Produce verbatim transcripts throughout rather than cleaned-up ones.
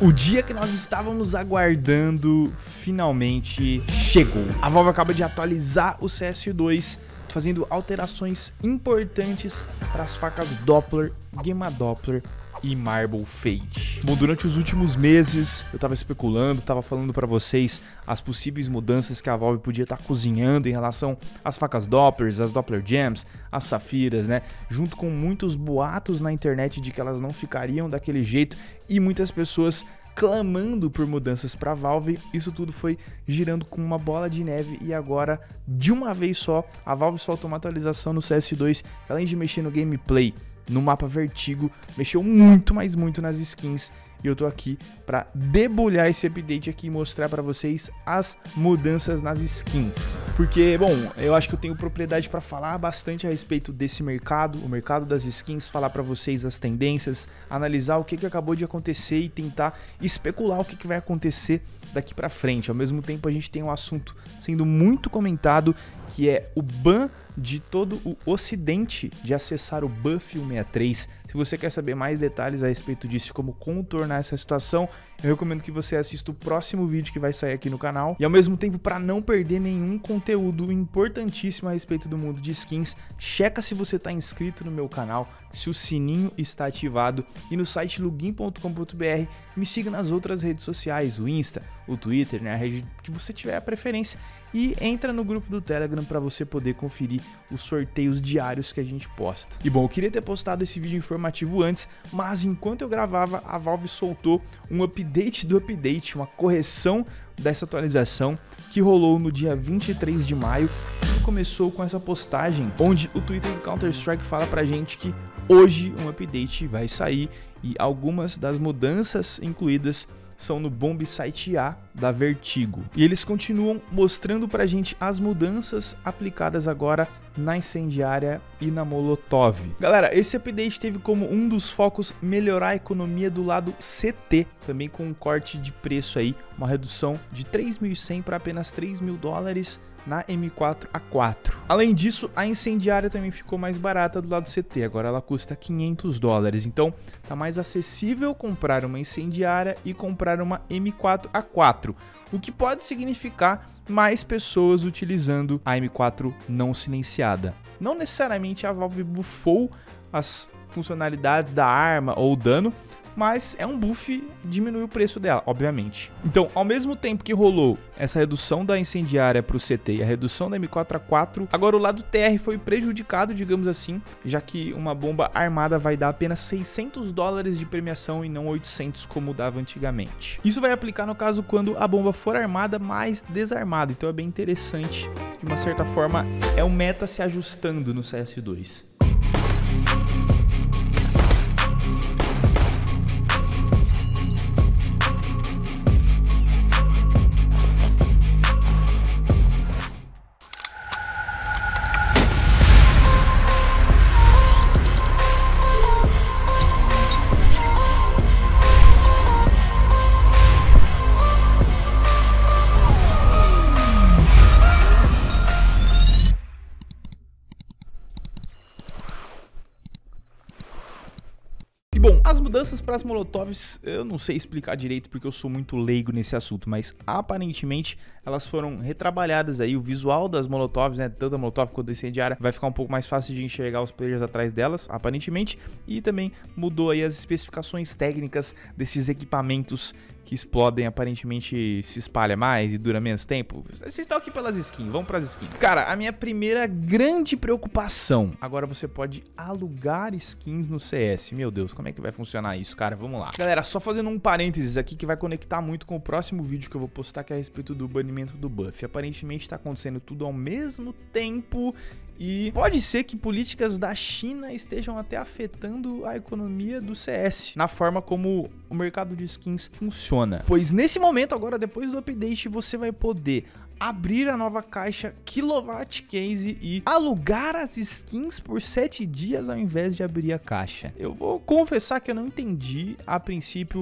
O dia que nós estávamos aguardando finalmente chegou. A Valve acaba de atualizar o C S dois, fazendo alterações importantes para as facas Doppler, Gamma Doppler e Marble Fade. Bom, durante os últimos meses eu tava especulando, tava falando para vocês as possíveis mudanças que a Valve podia estar tá cozinhando em relação às facas Dopplers, as Doppler Gems, as Safiras, né? Junto com muitos boatos na internet de que elas não ficariam daquele jeito e muitas pessoas clamando por mudanças para a Valve. Isso tudo foi girando com uma bola de neve e agora, de uma vez só, a Valve soltou uma atualização no C S dois, além de mexer no gameplay, no mapa Vertigo, mexeu muito, mas muito nas skins. E eu tô aqui para debulhar esse update aqui e mostrar para vocês as mudanças nas skins. Porque, bom, eu acho que eu tenho propriedade para falar bastante a respeito desse mercado, o mercado das skins, falar para vocês as tendências, analisar o que, que acabou de acontecer e tentar especular o que, que vai acontecer daqui para frente. Ao mesmo tempo, a gente tem um assunto sendo muito comentado, que é o ban de todo o ocidente de acessar o Buff cento e sessenta e três. Se você quer saber mais detalhes a respeito disso e como contornar essa situação, eu recomendo que você assista o próximo vídeo que vai sair aqui no canal. E ao mesmo tempo, para não perder nenhum conteúdo importantíssimo a respeito do mundo de skins, checa se você está inscrito no meu canal, se o sininho está ativado, e no site login ponto com ponto br me siga nas outras redes sociais, o Insta, o Twitter, né, a rede que você tiver a preferência, e entra no grupo do Telegram para você poder conferir os sorteios diários que a gente posta. E bom, eu queria ter postado esse vídeo informativo antes, mas enquanto eu gravava, a Valve soltou um update do update, uma correção dessa atualização que rolou no dia vinte e três de maio. E começou com essa postagem onde o Twitter do Counter-Strike fala pra gente que hoje um update vai sair e algumas das mudanças incluídas são no Bombsite A da Vertigo. E eles continuam mostrando pra gente as mudanças aplicadas agora na Incendiária e na Molotov. Galera, esse update teve como um dos focos melhorar a economia do lado C T, também com um corte de preço aí, uma redução de três mil e cem para apenas três mil dólares na M quatro A quatro. Além disso, a Incendiária também ficou mais barata do lado C T, agora ela custa quinhentos dólares, então tá mais acessível comprar uma Incendiária e comprar uma M quatro A quatro, o que pode significar mais pessoas utilizando a M quatro não silenciada. Não necessariamente a Valve buffou as funcionalidades da arma ou dano, mas é um buff, diminui o preço dela, obviamente. Então, ao mesmo tempo que rolou essa redução da Incendiária para o C T e a redução da M quatro A quatro, agora o lado T R foi prejudicado, digamos assim, já que uma bomba armada vai dar apenas seiscentos dólares de premiação e não oitocentos como dava antigamente. Isso vai aplicar no caso quando a bomba for armada mais desarmada, então é bem interessante. De uma certa forma, é o meta se ajustando no C S dois. Bom, as mudanças para as Molotovs, eu não sei explicar direito porque eu sou muito leigo nesse assunto, mas aparentemente elas foram retrabalhadas aí, o visual das Molotovs, né, tanto a Molotov quanto a Incendiária, vai ficar um pouco mais fácil de enxergar os players atrás delas, aparentemente, e também mudou aí as especificações técnicas desses equipamentos que explodem, aparentemente se espalha mais e dura menos tempo. Vocês estão aqui pelas skins, vamos para as skins. Cara, a minha primeira grande preocupação, agora você pode alugar skins no C S. Meu Deus, como é que vai funcionar isso, cara? Vamos lá. Galera, só fazendo um parênteses aqui que vai conectar muito com o próximo vídeo que eu vou postar, que é a respeito do banimento do buff. Aparentemente tá acontecendo tudo ao mesmo tempo e pode ser que políticas da China estejam até afetando a economia do C S, na forma como o mercado de skins funciona. Pois nesse momento, agora depois do update, você vai poder abrir a nova caixa Kilowatt Case e alugar as skins por sete dias ao invés de abrir a caixa. Eu vou confessar que eu não entendi a princípio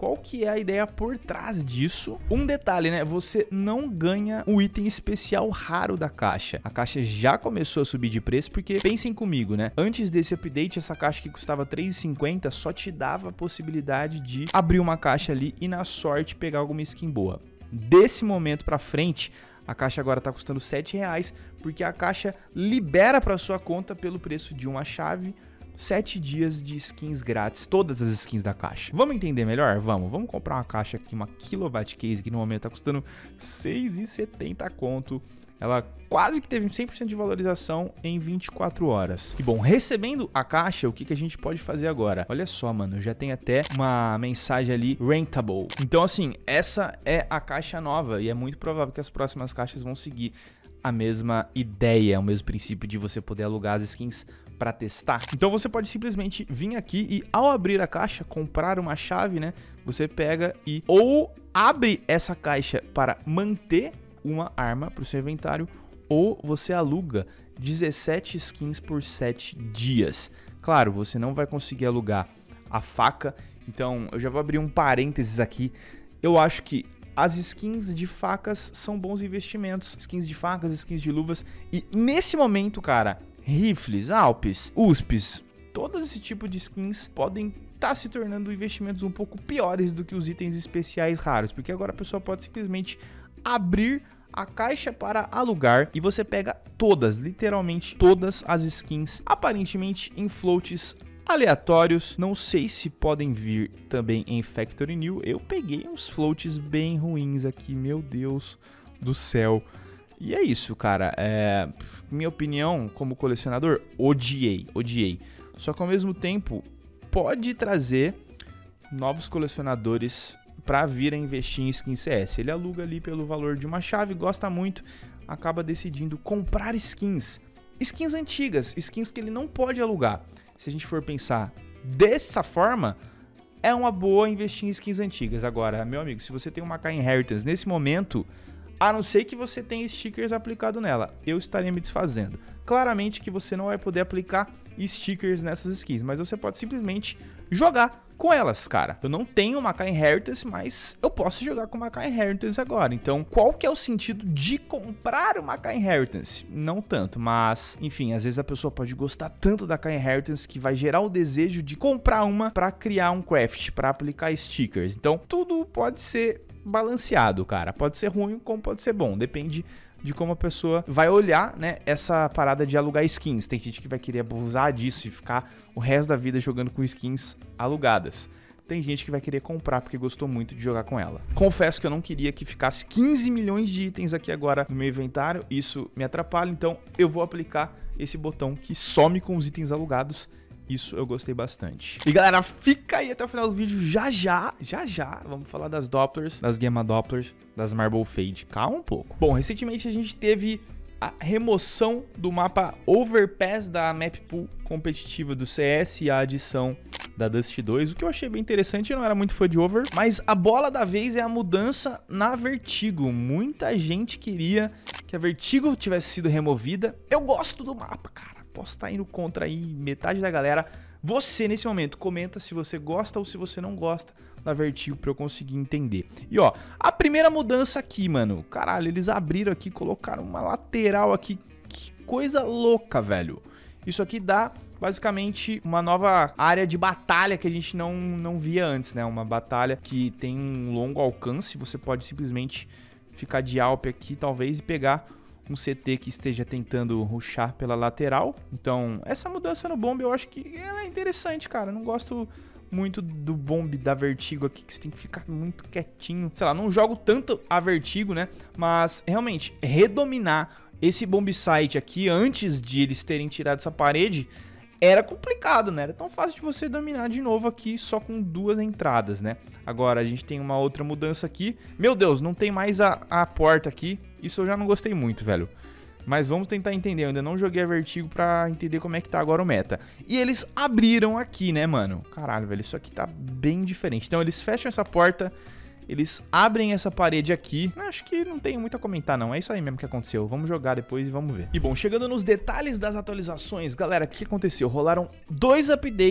qual que é a ideia por trás disso. Um detalhe, né? Você não ganha o item especial raro da caixa. A caixa já começou a subir de preço, porque pensem comigo, né? Antes desse update, essa caixa que custava três reais e cinquenta centavos só te dava a possibilidade de abrir uma caixa ali e na sorte pegar alguma skin boa. Desse momento pra frente, a caixa agora tá custando sete reais, porque a caixa libera para sua conta pelo preço de uma chave, sete dias de skins grátis, todas as skins da caixa. Vamos entender melhor? Vamos. Vamos comprar uma caixa aqui, uma Kilowatt Case, que no momento tá custando seis reais e setenta centavos conto. Ela quase que teve cem por cento de valorização em vinte e quatro horas. E bom, recebendo a caixa, o que, que a gente pode fazer agora? Olha só, mano, já tem até uma mensagem ali, rentable. Então, assim, essa é a caixa nova e é muito provável que as próximas caixas vão seguir a mesma ideia, o mesmo princípio de você poder alugar as skins para testar. Então você pode simplesmente vir aqui e ao abrir a caixa, comprar uma chave, né? Você pega e ou abre essa caixa para manter uma arma para o seu inventário, ou você aluga dezessete skins por sete dias. Claro, você não vai conseguir alugar a faca, então eu já vou abrir um parênteses aqui. Eu acho que as skins de facas são bons investimentos, skins de facas, skins de luvas, e nesse momento, cara, rifles, alpes, U S Ps, todo esse tipo de skins podem estar se tornando investimentos um pouco piores do que os itens especiais raros, porque agora a pessoa pode simplesmente abrir a caixa para alugar e você pega todas, literalmente todas as skins, aparentemente em floats aleatórios. Não sei se podem vir também em Factory New. Eu peguei uns floats bem ruins aqui, meu Deus do céu. E é isso, cara. É, minha opinião como colecionador, odiei, odiei. Só que ao mesmo tempo pode trazer novos colecionadores para vir a investir em skin C S. Ele aluga ali pelo valor de uma chave, gosta muito, acaba decidindo comprar skins. Skins antigas, skins que ele não pode alugar. Se a gente for pensar dessa forma, é uma boa investir em skins antigas. Agora, meu amigo, se você tem uma Makai Inheritance nesse momento, a não ser que você tenha stickers aplicado nela, eu estaria me desfazendo. Claramente que você não vai poder aplicar stickers nessas skins, mas você pode simplesmente jogar com elas, cara. Eu não tenho uma Makai Inheritance, mas eu posso jogar com uma Makai Inheritance agora. Então, qual que é o sentido de comprar uma Makai Inheritance? Não tanto, mas, enfim, às vezes a pessoa pode gostar tanto da Makai Inheritance que vai gerar o desejo de comprar uma para criar um craft, para aplicar stickers. Então, tudo pode ser balanceado, cara. Pode ser ruim como pode ser bom, depende de como a pessoa vai olhar, né, essa parada de alugar skins. Tem gente que vai querer abusar disso e ficar o resto da vida jogando com skins alugadas. Tem gente que vai querer comprar porque gostou muito de jogar com ela. Confesso que eu não queria que ficasse quinze milhões de itens aqui agora no meu inventário. Isso me atrapalha, então eu vou aplicar esse botão que some com os itens alugados. Isso eu gostei bastante. E galera, fica aí até o final do vídeo. Já já, já já, vamos falar das Dopplers, das Gamma Dopplers, das Marble Fade. Calma um pouco. Bom, recentemente a gente teve a remoção do mapa Overpass da Map Pool competitiva do C S e a adição da Dust dois, o que eu achei bem interessante. Eu não era muito fã de Over, mas a bola da vez é a mudança na Vertigo. Muita gente queria que a Vertigo tivesse sido removida. Eu gosto do mapa, cara. Posso estar indo contra aí metade da galera. Você, nesse momento, comenta se você gosta ou se você não gosta da Vertigo pra eu conseguir entender. E ó, a primeira mudança aqui, mano. Caralho, eles abriram aqui, colocaram uma lateral aqui. Que coisa louca, velho. Isso aqui dá, basicamente, uma nova área de batalha que a gente não, não via antes, né? Uma batalha que tem um longo alcance. Você pode simplesmente ficar de Alp aqui, talvez, e pegar um C T que esteja tentando rushar pela lateral. Então, essa mudança no bomb eu acho que ela é interessante, cara. Eu não gosto muito do bomb da Vertigo aqui, que você tem que ficar muito quietinho. Sei lá, não jogo tanto a Vertigo, né? Mas, realmente, redominar esse bomb site aqui antes de eles terem tirado essa parede era complicado, né? Era tão fácil de você dominar de novo aqui só com duas entradas, né? Agora a gente tem uma outra mudança aqui. Meu Deus, não tem mais a, a porta aqui. Isso eu já não gostei muito, velho. Mas vamos tentar entender. Eu ainda não joguei a Vertigo pra entender como é que tá agora o meta. E eles abriram aqui, né, mano? Caralho, velho, isso aqui tá bem diferente. Então eles fecham essa porta, eles abrem essa parede aqui. Acho que não tem muito a comentar, não. É isso aí mesmo que aconteceu. Vamos jogar depois e vamos ver. E bom, chegando nos detalhes das atualizações, galera, o que aconteceu? Rolaram dois updates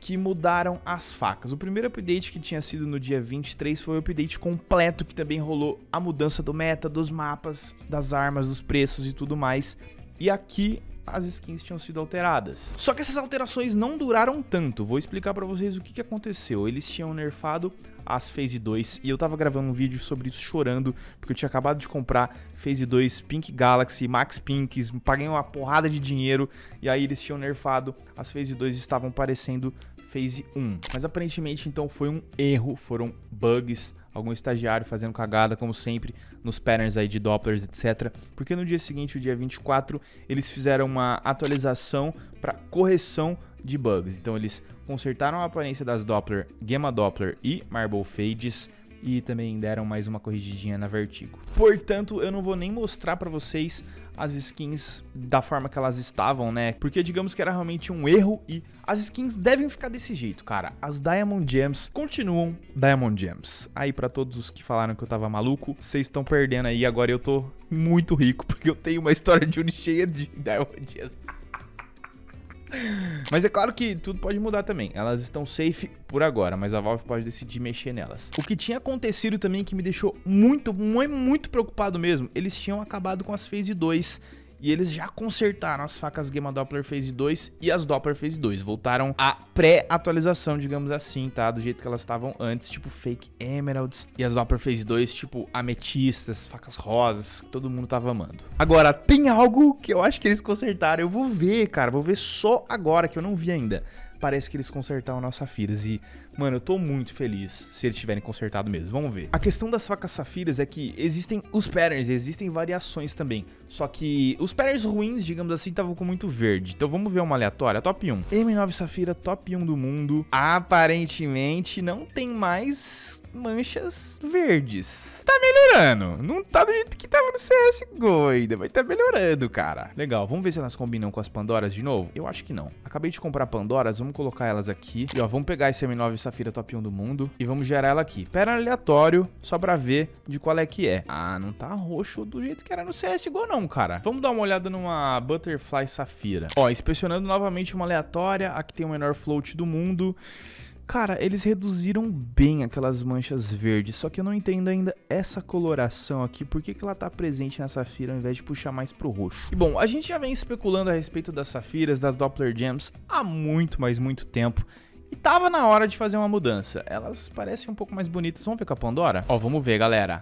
que mudaram as facas. O primeiro update, que tinha sido no dia vinte e três, foi o update completo, que também rolou a mudança do meta, dos mapas, das armas, dos preços e tudo mais. E aqui as skins tinham sido alteradas. Só que essas alterações não duraram tanto. Vou explicar pra vocês o que, que aconteceu. Eles tinham nerfado as Phase dois e eu tava gravando um vídeo sobre isso chorando, porque eu tinha acabado de comprar Phase dois, Pink Galaxy, Max Pinks, paguei uma porrada de dinheiro e aí eles tinham nerfado. As Phase dois estavam parecendo Phase um. Mas aparentemente então foi um erro, foram bugs, algum estagiário fazendo cagada, como sempre, nos patterns aí de Dopplers, etcétera. Porque no dia seguinte, o dia vinte e quatro, eles fizeram uma atualização para correção de bugs. Então eles consertaram a aparência das Doppler, Gamma Doppler e Marble Fades, e também deram mais uma corrigidinha na Vertigo. Portanto, eu não vou nem mostrar pra vocês as skins da forma que elas estavam, né? Porque digamos que era realmente um erro e as skins devem ficar desse jeito, cara. As Diamond Gems continuam Diamond Gems. Aí pra todos os que falaram que eu tava maluco, vocês estão perdendo aí. Agora eu tô muito rico porque eu tenho uma história de Uni cheia de Diamond Gems. Mas é claro que tudo pode mudar também. Elas estão safe por agora, mas a Valve pode decidir mexer nelas. O que tinha acontecido também que me deixou muito, muito, muito preocupado mesmo, eles tinham acabado com as Phase dois e eles já consertaram as facas Gamma Doppler Phase dois e as Doppler Phase dois. Voltaram à pré-atualização, digamos assim, tá? Do jeito que elas estavam antes, tipo Fake Emeralds. E as Doppler Phase dois, tipo ametistas, facas rosas, que todo mundo tava amando. Agora, tem algo que eu acho que eles consertaram. Eu vou ver, cara, vou ver só agora, que eu não vi ainda. Parece que eles consertaram as safiras e, mano, eu tô muito feliz se eles tiverem consertado mesmo. Vamos ver. A questão das facas safiras é que existem os patterns, existem variações também. Só que os patterns ruins, digamos assim, estavam com muito verde. Então vamos ver uma aleatória. Top um. M nove Safira, top um do mundo. Aparentemente não tem mais manchas verdes. Tá melhorando. Não tá do jeito que tava no C S G O ainda, mas tá melhorando, cara. Legal, vamos ver se elas combinam com as Pandoras de novo? Eu acho que não. Acabei de comprar Pandoras, vamos colocar elas aqui. E ó, vamos pegar esse M nove Safira top um do mundo e vamos gerar ela aqui. Pera aleatório, só pra ver de qual é que é. Ah, não tá roxo do jeito que era no C S G O não, cara. Vamos dar uma olhada numa Butterfly Safira. Ó, inspecionando novamente uma aleatória. Aqui tem o menor float do mundo. Cara, eles reduziram bem aquelas manchas verdes, só que eu não entendo ainda essa coloração aqui, por que que ela tá presente na Safira ao invés de puxar mais pro roxo. E bom, a gente já vem especulando a respeito das Safiras, das Doppler Gems há muito, mas muito tempo. E tava na hora de fazer uma mudança. Elas parecem um pouco mais bonitas. Vamos ver com a Pandora? Ó, vamos ver, galera.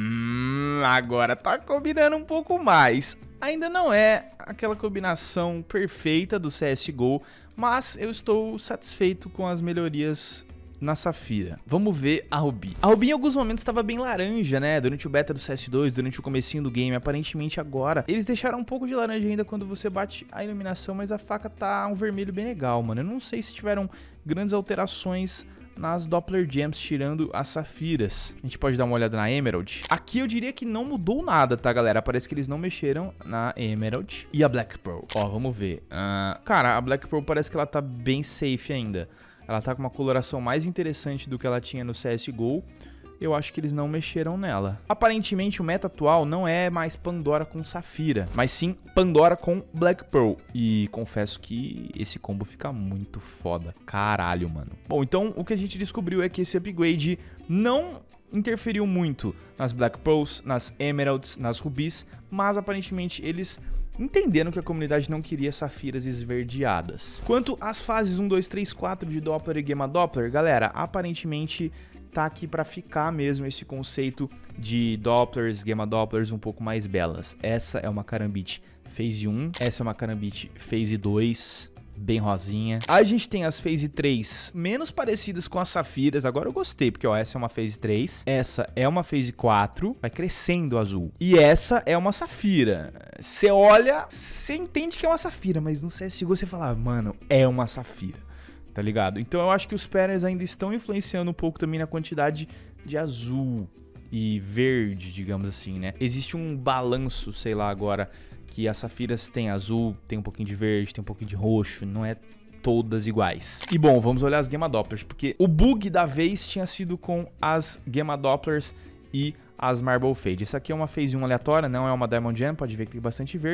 Hum, agora tá combinando um pouco mais. Ainda não é aquela combinação perfeita do C S G O, mas eu estou satisfeito com as melhorias na Safira. Vamos ver a Ruby. A Ruby em alguns momentos estava bem laranja, né? Durante o beta do C S dois, durante o comecinho do game. Aparentemente agora, eles deixaram um pouco de laranja ainda quando você bate a iluminação, mas a faca tá um vermelho bem legal, mano. Eu não sei se tiveram grandes alterações nas Doppler Gems, tirando as Safiras. A gente pode dar uma olhada na Emerald. Aqui eu diria que não mudou nada, tá, galera? Parece que eles não mexeram na Emerald. E a Black Pearl? Ó, vamos ver. Uh, cara, a Black Pearl parece que ela tá bem safe ainda. Ela tá com uma coloração mais interessante do que ela tinha no C S G O. Eu acho que eles não mexeram nela. Aparentemente o meta atual não é mais Pandora com Safira, mas sim Pandora com Black Pearl. E confesso que esse combo fica muito foda. Caralho, mano. Bom, então o que a gente descobriu é que esse upgrade não interferiu muito nas Black Pearls, nas Emeralds, nas Rubis, mas aparentemente eles entenderam que a comunidade não queria safiras esverdeadas. Quanto às fases um, dois, três, quatro de Doppler e Gamma Doppler, galera, aparentemente tá aqui pra ficar mesmo esse conceito de Dopplers, Gamma Dopplers um pouco mais belas. Essa é uma Karambit Phase um, essa é uma Karambit Phase dois, bem rosinha. A gente tem as Phase três menos parecidas com as Safiras, agora eu gostei, porque ó, essa é uma Phase três, essa é uma Phase quatro, vai crescendo o azul. E essa é uma Safira. Você olha, você entende que é uma Safira, mas no C S G O você fala, mano, é uma Safira. Tá ligado? Então eu acho que os patterns ainda estão influenciando um pouco também na quantidade de azul e verde, digamos assim, né? Existe um balanço, sei lá, agora, que as Safiras têm azul, tem um pouquinho de verde, tem um pouquinho de roxo, não é todas iguais. E bom, vamos olhar as Gamma Dopplers, porque o bug da vez tinha sido com as Gamma Dopplers e as Marble Fade. Essa aqui é uma Phase um aleatória, não é uma Diamond Gem, pode ver que tem bastante verde.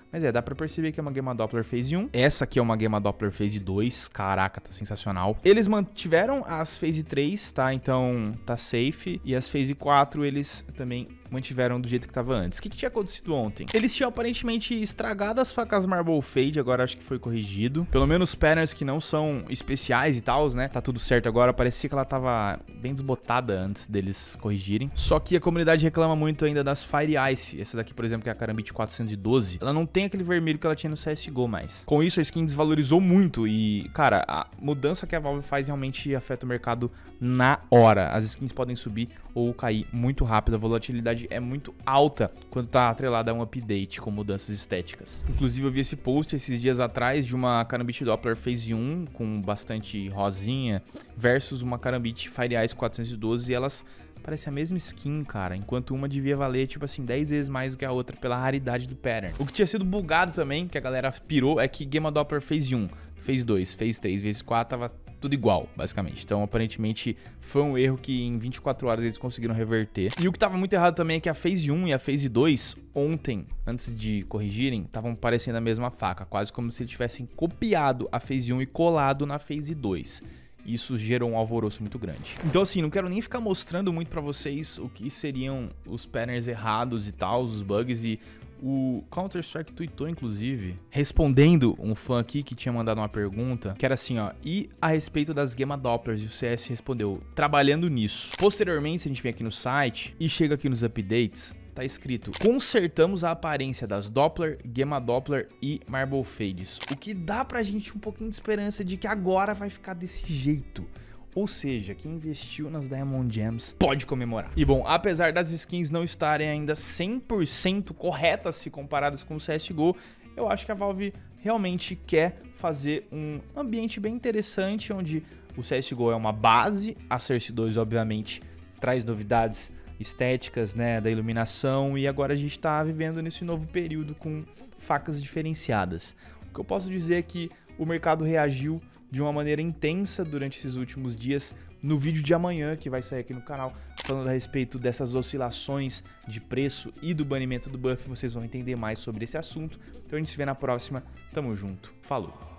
Mas é, dá pra perceber que é uma Gamma Doppler Phase um. Essa aqui é uma Gamma Doppler Phase dois. Caraca, tá sensacional. Eles mantiveram as Phase três, tá? Então tá safe. E as Phase quatro eles também mantiveram do jeito que tava antes. O que, que tinha acontecido ontem? Eles tinham aparentemente estragado as facas Marble Fade, agora acho que foi corrigido. Pelo menos patterns que não são especiais e tal, né? Tá tudo certo agora. Parecia que ela tava bem desbotada antes deles corrigirem. Só que a comunidade reclama muito ainda das Fire Ice. Essa daqui, por exemplo, que é a Karambit quatrocentos e doze. Ela não tem aquele vermelho que ela tinha no C S G O mais. Com isso, a skin desvalorizou muito e, cara, a mudança que a Valve faz realmente afeta o mercado na hora. As skins podem subir ou cair muito rápido. A volatilidade é muito alta quando tá atrelada a um update com mudanças estéticas. Inclusive, eu vi esse post esses dias atrás de uma Karambit Doppler Phase um com bastante rosinha versus uma Karambit Fire Ice quatrocentos e doze e elas parecem a mesma skin, cara, enquanto uma devia valer, tipo assim, dez vezes mais do que a outra pela raridade do pattern. O que tinha sido bugado também, que a galera pirou, é que Gamma Doppler Phase um, Phase dois, Phase três, Phase quatro tava tudo igual, basicamente. Então, aparentemente, foi um erro que em vinte e quatro horas eles conseguiram reverter. E o que tava muito errado também é que a Phase um e a Phase dois, ontem, antes de corrigirem, estavam parecendo a mesma faca, quase como se eles tivessem copiado a Phase um e colado na Phase dois. Isso gerou um alvoroço muito grande. Então, assim, não quero nem ficar mostrando muito pra vocês o que seriam os patterns errados e tal, os bugs. E o Counter-Strike tweetou, inclusive, respondendo um fã aqui que tinha mandado uma pergunta, que era assim, ó, e a respeito das Gamma Dopplers, e o C S respondeu, trabalhando nisso. Posteriormente, se a gente vem aqui no site e chega aqui nos updates, tá escrito, consertamos a aparência das Doppler, Gamma Doppler e Marble Fades. O que dá pra gente um pouquinho de esperança de que agora vai ficar desse jeito. Ou seja, quem investiu nas Diamond Gems pode comemorar. E bom, apesar das skins não estarem ainda cem por cento corretas se comparadas com o C S G O, eu acho que a Valve realmente quer fazer um ambiente bem interessante, onde o C S G O é uma base, a Source dois obviamente traz novidades estéticas, né, da iluminação, e agora a gente tá vivendo nesse novo período com facas diferenciadas. O que eu posso dizer é que o mercado reagiu de uma maneira intensa durante esses últimos dias. No vídeo de amanhã, que vai sair aqui no canal, falando a respeito dessas oscilações de preço e do banimento do buff, vocês vão entender mais sobre esse assunto. Então a gente se vê na próxima. Tamo junto. Falou!